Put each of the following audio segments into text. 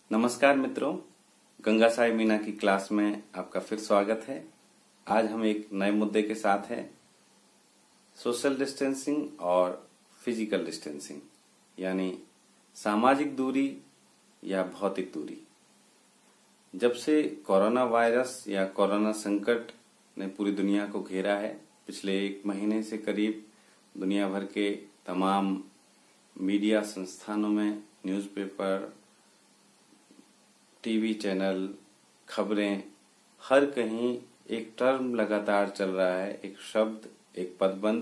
नमस्कार मित्रों, गंगा साई मीना की क्लास में आपका फिर स्वागत है। आज हम एक नए मुद्दे के साथ हैं, सोशल डिस्टेंसिंग और फिजिकल डिस्टेंसिंग, यानी सामाजिक दूरी या भौतिक दूरी। जब से कोरोना वायरस या कोरोना संकट ने पूरी दुनिया को घेरा है, पिछले एक महीने से करीब दुनिया भर के तमाम मीडिया संस्थानों में न्यूज़पेपर, टीवी चैनल, खबरें, हर कहीं एक टर्म लगातार चल रहा है, एक शब्द, एक पदबंध,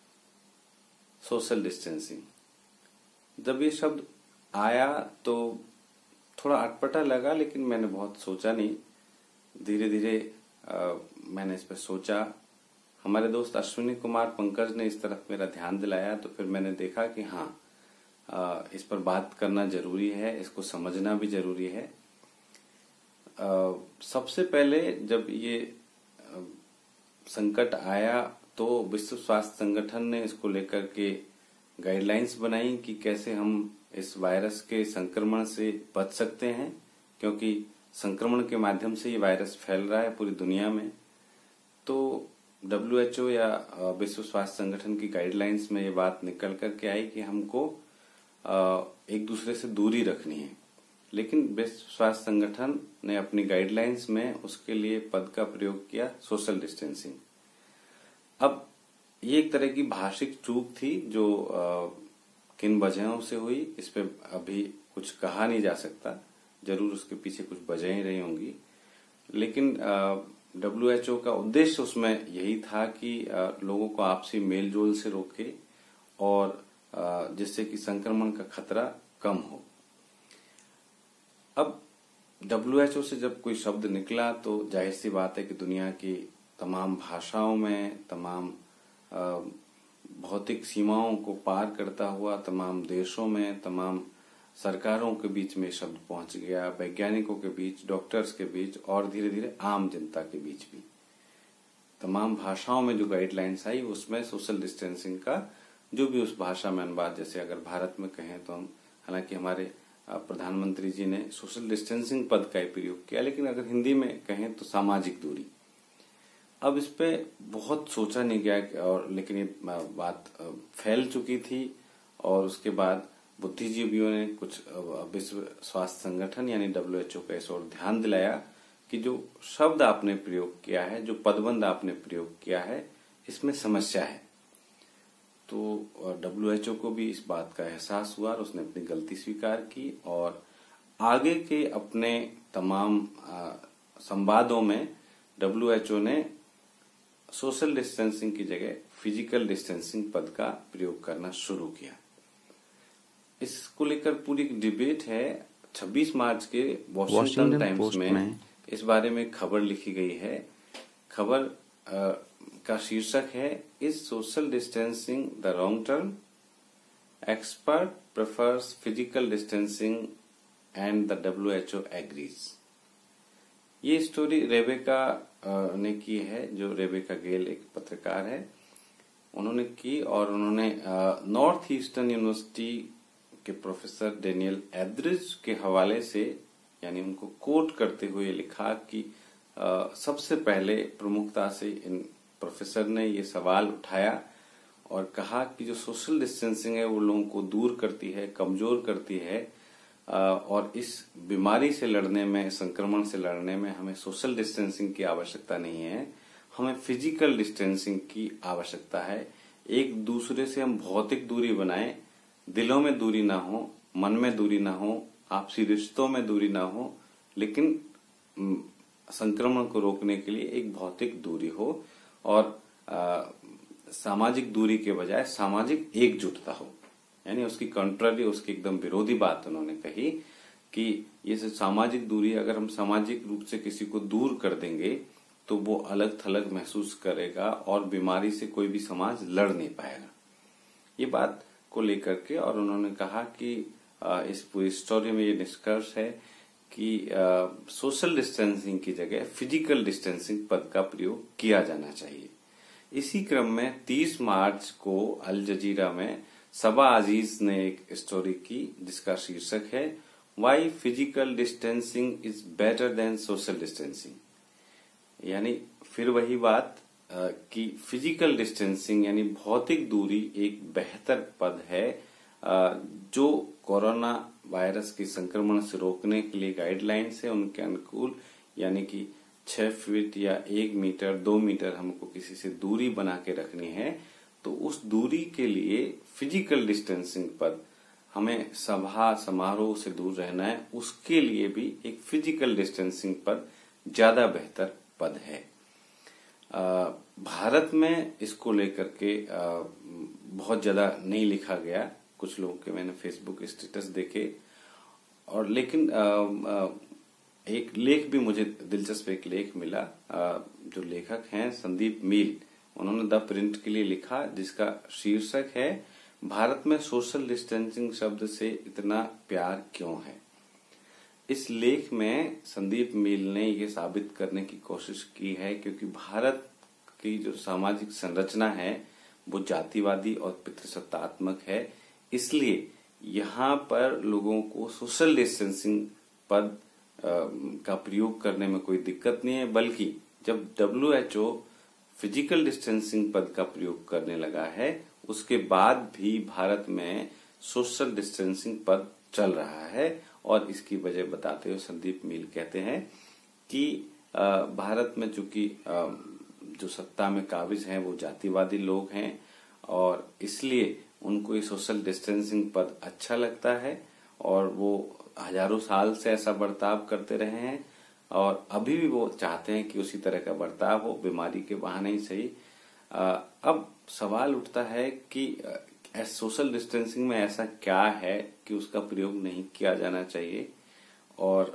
सोशल डिस्टेंसिंग। जब ये शब्द आया तो थोड़ा अटपटा लगा, लेकिन मैंने बहुत सोचा नहीं। धीरे धीरे मैंने इस पर सोचा। हमारे दोस्त अश्विनी कुमार पंकज ने इस तरफ मेरा ध्यान दिलाया, तो फिर मैंने देखा कि हाँ, इस पर बात करना जरूरी है, इसको समझना भी जरूरी है। सबसे पहले जब ये संकट आया तो विश्व स्वास्थ्य संगठन ने इसको लेकर के गाइडलाइंस बनाई कि कैसे हम इस वायरस के संक्रमण से बच सकते हैं, क्योंकि संक्रमण के माध्यम से ये वायरस फैल रहा है पूरी दुनिया में। तो WHO या विश्व स्वास्थ्य संगठन की गाइडलाइंस में ये बात निकल करके आई कि हमको एक दूसरे से दूरी रखनी है, लेकिन विश्व स्वास्थ्य संगठन ने अपनी गाइडलाइंस में उसके लिए पद का प्रयोग किया, सोशल डिस्टेंसिंग। अब ये एक तरह की भाषिक चूक थी जो किन वजहों से हुई, इस पे अभी कुछ कहा नहीं जा सकता। जरूर उसके पीछे कुछ वजहें रही होंगी, लेकिन WHO का उद्देश्य उसमें यही था कि लोगों को आपसी मेलजोल से रोके और जिससे कि संक्रमण का खतरा कम हो। अब WHO से जब कोई शब्द निकला तो जाहिर सी बात है कि दुनिया की तमाम भाषाओं में, तमाम भौतिक सीमाओं को पार करता हुआ तमाम देशों में, तमाम सरकारों के बीच में शब्द पहुंच गया, वैज्ञानिकों के बीच, डॉक्टर्स के बीच और धीरे धीरे आम जनता के बीच भी। तमाम भाषाओं में जो गाइडलाइंस आई उसमें सोशल डिस्टेंसिंग का जो भी उस भाषा में अनुवाद, जैसे अगर भारत में कहें तो हम, हालांकि हमारे प्रधानमंत्री जी ने सोशल डिस्टेंसिंग पद का ही प्रयोग किया, लेकिन अगर हिंदी में कहें तो सामाजिक दूरी। अब इस पे बहुत सोचा नहीं गया, और लेकिन ये बात फैल चुकी थी और उसके बाद बुद्धिजीवियों ने, कुछ विश्व स्वास्थ्य संगठन यानी WHO का इस ओर ध्यान दिलाया कि जो शब्द आपने प्रयोग किया है, जो पदबंध आपने प्रयोग किया है, इसमें समस्या है। तो WHO को भी इस बात का एहसास हुआ और उसने अपनी गलती स्वीकार की और आगे के अपने तमाम संवादों में WHO ने सोशल डिस्टेंसिंग की जगह फिजिकल डिस्टेंसिंग पद का प्रयोग करना शुरू किया। इसको लेकर पूरी डिबेट है। 26 मार्च के वॉशिंगटन टाइम्स में इस बारे में खबर लिखी गई है। खबर का शीर्षक है, is social distancing the wrong term, expert prefers physical distancing and the WHO agrees. ये स्टोरी रेबेका ने की है, जो रेबेका गेल एक पत्रकार है, उन्होंने की और उन्होंने नॉर्थ ईस्टर्न यूनिवर्सिटी के प्रोफेसर डेनियल एल्ड्रिच के हवाले से, यानी उनको कोट करते हुए लिखा कि सबसे पहले प्रमुखता से इन प्रोफेसर ने ये सवाल उठाया और कहा कि जो सोशल डिस्टेंसिंग है वो लोगों को दूर करती है, कमजोर करती है, और इस बीमारी से लड़ने में, संक्रमण से लड़ने में हमें सोशल डिस्टेंसिंग की आवश्यकता नहीं है, हमें फिजिकल डिस्टेंसिंग की आवश्यकता है। एक दूसरे से हम भौतिक दूरी बनाएं, दिलों में दूरी ना हो, मन में दूरी ना हो, आपसी रिश्तों में दूरी ना हो, लेकिन संक्रमण को रोकने के लिए एक भौतिक दूरी हो और सामाजिक दूरी के बजाय सामाजिक एकजुटता हो। यानी उसकी कंट्रारी, उसकी एकदम विरोधी बात उन्होंने कही कि ये सामाजिक दूरी, अगर हम सामाजिक रूप से किसी को दूर कर देंगे तो वो अलग थलग महसूस करेगा और बीमारी से कोई भी समाज लड़ नहीं पाएगा। ये बात को लेकर के, और उन्होंने कहा कि इस पूरी स्टोरी में ये निष्कर्ष है कि सोशल डिस्टेंसिंग की जगह फिजिकल डिस्टेंसिंग पद का प्रयोग किया जाना चाहिए। इसी क्रम में 30 मार्च को अल जजीरा में सबा अजीज ने एक स्टोरी की जिसका शीर्षक है, why physical distancing is better than social distancing. यानी फिर वही बात कि फिजिकल डिस्टेंसिंग यानी भौतिक दूरी एक बेहतर पद है जो कोरोना वायरस के संक्रमण से रोकने के लिए गाइडलाइंस है उनके अनुकूल, यानी कि 6 फीट या 1 मीटर 2 मीटर हमको किसी से दूरी बना के रखनी है, तो उस दूरी के लिए फिजिकल डिस्टेंसिंग पद, हमें सभा समारोह से दूर रहना है, उसके लिए भी एक फिजिकल डिस्टेंसिंग पद ज्यादा बेहतर पद है। भारत में इसको लेकर के बहुत ज्यादा नहीं लिखा गया, कुछ लोगों के मैंने फेसबुक स्टेटस देखे, और लेकिन एक लेख भी मुझे दिलचस्प एक लेख मिला, जो लेखक हैं संदीप मील, उन्होंने द प्रिंट के लिए लिखा जिसका शीर्षक है भारत में सोशल डिस्टेंसिंग शब्द से इतना प्यार क्यों है। इस लेख में संदीप मील ने ये साबित करने की कोशिश की है क्योंकि भारत की जो सामाजिक संरचना है वो जातिवादी और पितृसत्तात्मक है, इसलिए यहाँ पर लोगों को सोशल डिस्टेंसिंग पद का प्रयोग करने में कोई दिक्कत नहीं है, बल्कि जब WHO फिजिकल डिस्टेंसिंग पद का प्रयोग करने लगा है उसके बाद भी भारत में सोशल डिस्टेंसिंग पद चल रहा है। और इसकी वजह बताते हुए संदीप मील कहते हैं कि भारत में चूंकि जो सत्ता में काबिज हैं वो जातिवादी लोग हैं और इसलिए उनको ये सोशल डिस्टेंसिंग पद अच्छा लगता है और वो हजारों साल से ऐसा बर्ताव करते रहे हैं और अभी भी वो चाहते हैं कि उसी तरह का बर्ताव हो, बीमारी के बहाने ही सही। अब सवाल उठता है कि सोशल डिस्टेंसिंग में ऐसा क्या है कि उसका प्रयोग नहीं किया जाना चाहिए और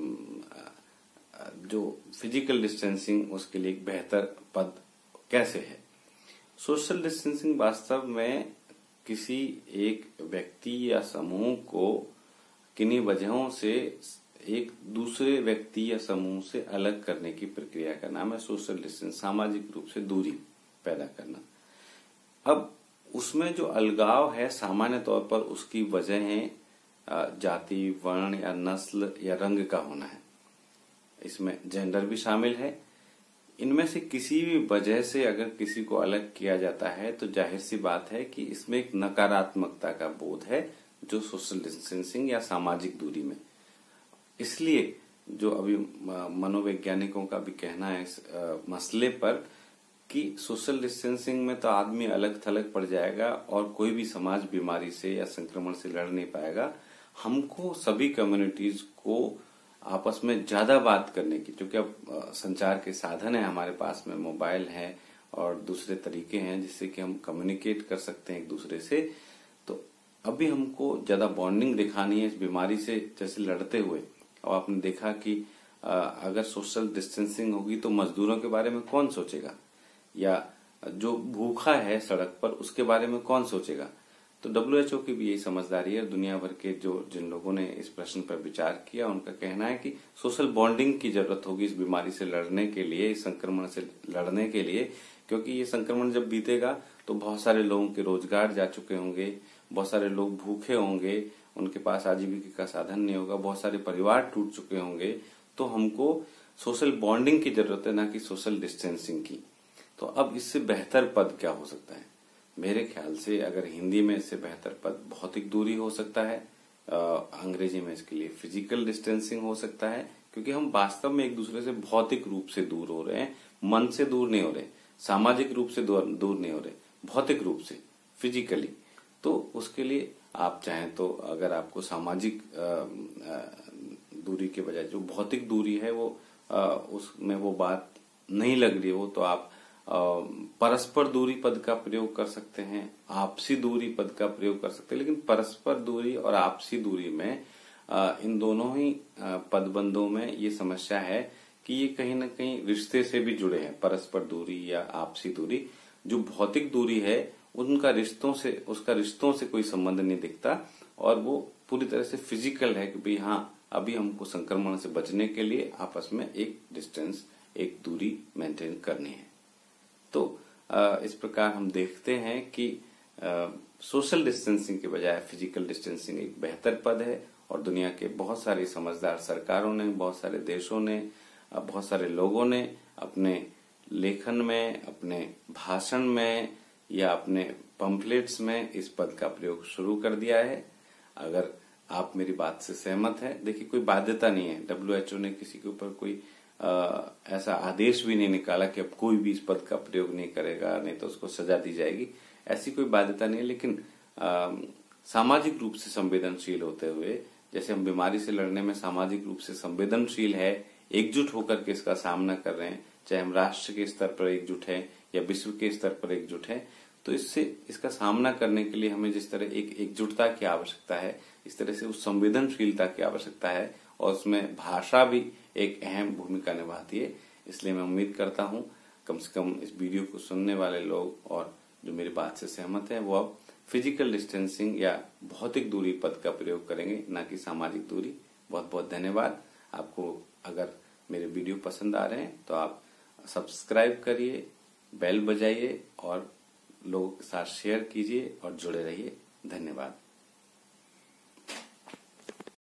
जो फिजिकल डिस्टेंसिंग उसके लिए एक बेहतर पद कैसे है। सोशल डिस्टेंसिंग वास्तव में किसी एक व्यक्ति या समूह को किन्हीं वजहों से एक दूसरे व्यक्ति या समूह से अलग करने की प्रक्रिया का नाम है सोशल डिस्टेंस, सामाजिक रूप से दूरी पैदा करना। अब उसमें जो अलगाव है सामान्य तौर पर उसकी वजहें जाति, वर्ण या नस्ल या रंग का होना है, इसमें जेंडर भी शामिल है। इनमें से किसी भी वजह से अगर किसी को अलग किया जाता है तो जाहिर सी बात है कि इसमें एक नकारात्मकता का बोध है जो सोशल डिस्टेंसिंग या सामाजिक दूरी में। इसलिए जो अभी मनोवैज्ञानिकों का भी कहना है इस मसले पर कि सोशल डिस्टेंसिंग में तो आदमी अलग थलग पड़ जाएगा और कोई भी समाज बीमारी से या संक्रमण से लड़ नहीं पाएगा। हमको सभी कम्युनिटीज को आपस में ज्यादा बात करने की, क्योंकि अब संचार के साधन है हमारे पास में, मोबाइल है और दूसरे तरीके हैं जिससे कि हम कम्युनिकेट कर सकते हैं एक दूसरे से, तो अभी हमको ज्यादा बॉन्डिंग दिखानी है इस बीमारी से जैसे लड़ते हुए। और आपने देखा कि अगर सोशल डिस्टेंसिंग होगी तो मजदूरों के बारे में कौन सोचेगा या जो भूखा है सड़क पर उसके बारे में कौन सोचेगा। तो WHO की भी यही समझदारी है। दुनिया भर के जिन लोगों ने इस प्रश्न पर विचार किया उनका कहना है कि सोशल बॉन्डिंग की जरूरत होगी इस बीमारी से लड़ने के लिए, इस संक्रमण से लड़ने के लिए, क्योंकि ये संक्रमण जब बीतेगा तो बहुत सारे लोगों के रोजगार जा चुके होंगे, बहुत सारे लोग भूखे होंगे, उनके पास आजीविका का साधन नहीं होगा, बहुत सारे परिवार टूट चुके होंगे। तो हमको सोशल बॉन्डिंग की जरूरत है, ना कि सोशल डिस्टेंसिंग की। तो अब इससे बेहतर पद क्या हो सकता है? मेरे ख्याल से अगर हिंदी में इससे बेहतर पद भौतिक दूरी हो सकता है, अंग्रेजी में इसके लिए फिजिकल डिस्टेंसिंग हो सकता है, क्योंकि हम वास्तव में एक दूसरे से भौतिक रूप से दूर हो रहे हैं, मन से दूर नहीं हो रहे, सामाजिक रूप से दूर नहीं हो रहे, भौतिक रूप से, फिजिकली। तो उसके लिए आप चाहें तो अगर आपको सामाजिक दूरी के बजाय जो भौतिक दूरी है वो उसमें वो बात नहीं लग रही हो तो आप परस्पर दूरी पद का प्रयोग कर सकते हैं, आपसी दूरी पद का प्रयोग कर सकते हैं। लेकिन परस्पर दूरी और आपसी दूरी में इन दोनों ही पदबंधों में ये समस्या है कि ये कहीं ना कहीं रिश्ते से भी जुड़े हैं। परस्पर दूरी या आपसी दूरी, जो भौतिक दूरी है उसका रिश्तों से कोई संबंध नहीं दिखता और वो पूरी तरह से फिजिकल है कि भाई हाँ अभी हमको संक्रमण से बचने के लिए आपस में एक डिस्टेंस, एक दूरी मेंटेन करनी है। तो इस प्रकार हम देखते हैं कि सोशल डिस्टेंसिंग के बजाय फिजिकल डिस्टेंसिंग एक बेहतर पद है और दुनिया के बहुत सारी समझदार सरकारों ने, बहुत सारे देशों ने, बहुत सारे लोगों ने अपने लेखन में, अपने भाषण में या अपने पंफलेट्स में इस पद का प्रयोग शुरू कर दिया है। अगर आप मेरी बात से सहमत हैं, देखिए कोई बाध्यता नहीं है, WHO ने किसी के ऊपर कोई ऐसा आदेश भी नहीं निकाला कि अब कोई भी इस पद का प्रयोग नहीं करेगा, नहीं तो उसको सजा दी जाएगी, ऐसी कोई बाध्यता नहीं है। लेकिन सामाजिक रूप से संवेदनशील होते हुए, जैसे हम बीमारी से लड़ने में सामाजिक रूप से संवेदनशील है, एकजुट होकर के इसका सामना कर रहे हैं, चाहे हम राष्ट्र के स्तर पर एकजुट हैं या विश्व के स्तर पर एकजुट हैं, तो इसका सामना करने के लिए हमें जिस तरह एक एकजुटता की आवश्यकता है, इस तरह से उस संवेदनशीलता की आवश्यकता है और उसमें भाषा भी एक अहम भूमिका निभाती है। इसलिए मैं उम्मीद करता हूं कम से कम इस वीडियो को सुनने वाले लोग और जो मेरी बात से सहमत हैं वो अब फिजिकल डिस्टेंसिंग या भौतिक दूरी पद का प्रयोग करेंगे, ना कि सामाजिक दूरी। बहुत बहुत धन्यवाद। आपको अगर मेरे वीडियो पसंद आ रहे हैं तो आप सब्सक्राइब करिए, बेल बजाइए और लोगों के साथ शेयर कीजिए और जुड़े रहिए। धन्यवाद।